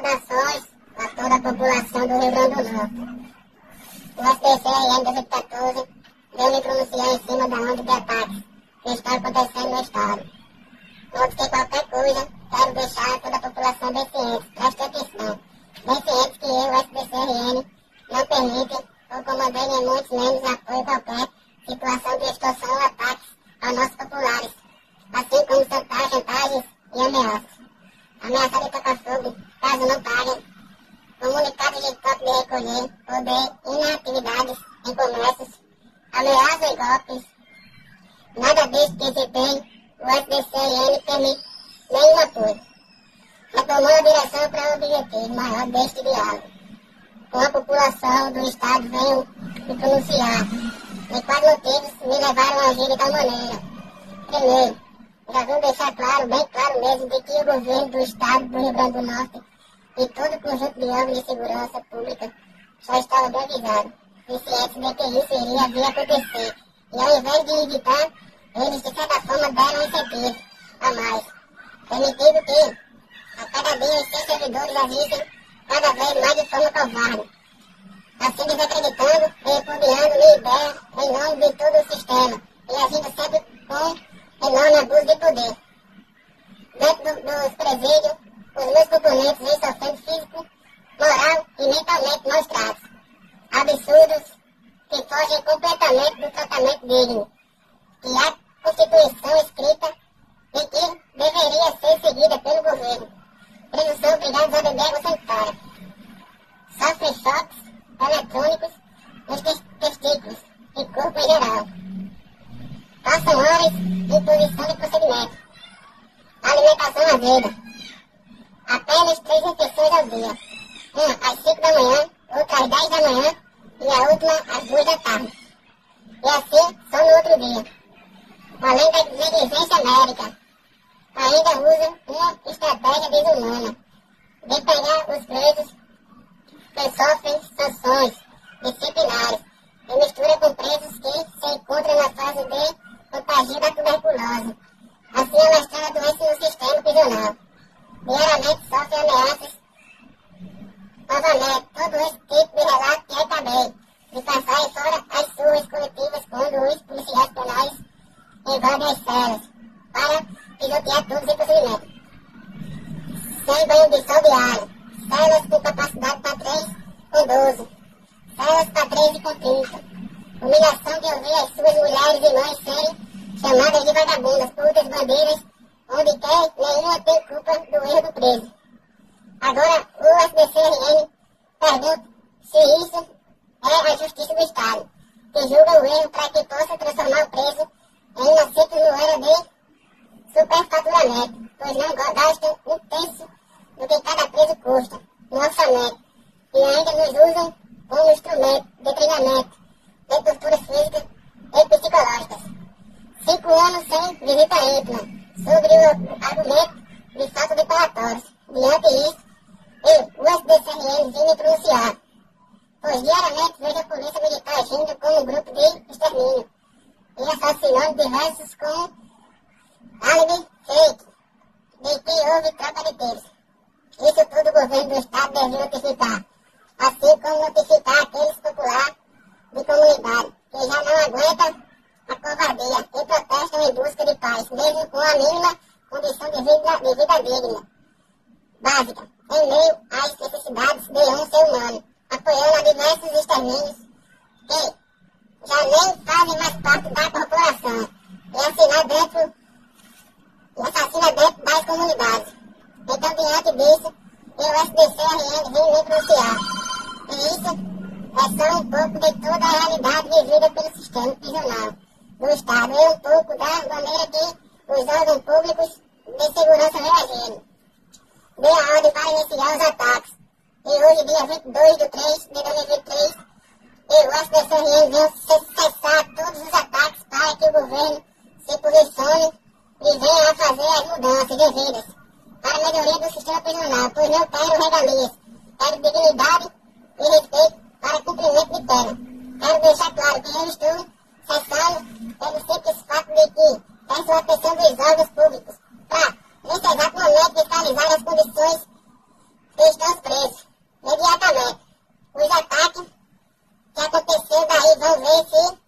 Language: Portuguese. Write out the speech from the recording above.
Saudações a toda a população do Rio Grande do Norte. O SDCRN 2014 veio me pronunciar em cima da onda de ataques que está acontecendo no estado. Antes que qualquer coisa, quero deixar toda a população bem ciente, preste atenção, bem ciente que eu, o SDCRN, não permite ou comandei muito menos apoio qualquer situação de extorsão ou ataques aos nossos populares, assim como chantagens e ameaças. Ameaçar de tocar fogo, caso não paguem, comunicados de toque de recolher ou de inatividades em comércios, ameaças e golpes. Nada disso que se tem, o SDCRN permite nenhum apoio. Retomou a direção para o objetivo maior deste diálogo. Com a população do estado venho me pronunciar. E quais motivos me levaram a agir de tal maneira? Primeiro, já vou deixar claro, bem claro mesmo, de que o governo do estado do Rio Grande do Norte e todo o conjunto de órgãos de segurança pública já estava bem avisado, e cientes de que isso iria vir acontecer. E ao invés de evitar, eles de certa forma deram incentivo a mais, permitindo que a cada dia os seus servidores agissem cada vez mais de forma covarde, assim desacreditando e repudiando minha ideia em nome de todo o sistema e agindo sempre com enorme abuso de poder. Dentro dos presídios, os meus componentes vêm sofrendo físico, moral e mentalmente maus tratos, absurdos que fogem completamente do tratamento digno, que a Constituição escrita e que deveria ser seguida pelo governo. Eles são obrigados a beber água sanitária. Sofrem choques eletrônicos nos testículos e corpo em geral. Passam horas em posição de procedimento. Alimentação azeda. Apenas 3 refeições ao dia. Uma às 5 da manhã, outra às 10 da manhã e a última às 2 da tarde. E assim, só no outro dia. Além da negligência médica, ainda usa uma estratégia desumana de pegar os presos que sofrem sanções disciplinares e mistura com presos que se encontram na fase de contagio da tuberculose, assim alastrando a doença no sistema prisional. Diariamente sofre ameaças. Novamente, todo esse tipo de relato que acabei de passar e fora as suas coletivas quando os policiais penais invadem as celas para pisotear todos os procedimentos. Sem banho de sol diário, celas com capacidade para 3 com 12, celas para 13 com 30, humilhação de ouvir as suas mulheres e mães serem chamadas de vagabundas, putas, bandeiras, onde quer nenhuma tem culpa do erro do preso. Agora, o SDCRN pergunta se isso é a justiça do Estado, que julga o erro para que possa transformar o preso em uma simples moeda de superfaturamento, pois não gastam um terço do que cada preso custa no orçamento, e ainda nos usam como instrumento de treinamento, de torturas físicas e psicológicas. 5 anos sem visita íntima, sobre o argumento de falta de palatórios. Diante disso, eu, o SDCRN, vim me pronunciar, pois diariamente vejo a polícia militar agindo como um grupo de extermínio e assassinando diversos com álibi fake de que houve troca de tiros. Isso tudo o governo do estado deve notificar, assim como notificar aqueles populares de comunidade que já não aguentam a covardia e protestam em busca de paz, mesmo com a mínima condição de vida digna, básica, em meio às necessidades de um ser humano, apoiando a diversos extermínios que já nem fazem mais parte da corporação e assassina dentro das comunidades. Então, diante disso, o SDCRN vem me pronunciar. E isso é só um pouco de toda a realidade vivida pelo sistema prisional do Estado e um pouco da maneira que os órgãos públicos de segurança reagiram. Dei a ordem para iniciar os ataques. E hoje, dia 22 de 3 de 2023, o SDCRN veio cessar todos os ataques para que o governo se posicione e venha a fazer as mudanças devidas para a melhoria do sistema prisional, pois não quero regalias, quero dignidade e respeito para cumprimento de pena. Quero deixar claro que eu estou cessando pelo simples fato de que peço a atenção dos órgãos públicos para, nesse exato momento, fiscalizar as condições cristãos presos, imediatamente. Os ataques que aconteceram daí vão ver se